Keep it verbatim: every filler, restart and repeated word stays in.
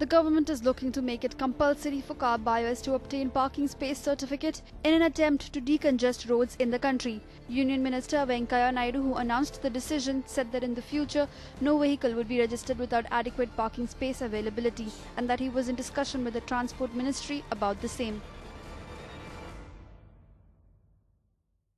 The government is looking to make it compulsory for car buyers to obtain parking space certificate in an attempt to decongest roads in the country. Union Minister Venkaiah Naidu, who announced the decision, said that in the future no vehicle would be registered without adequate parking space availability and that he was in discussion with the Transport Ministry about the same.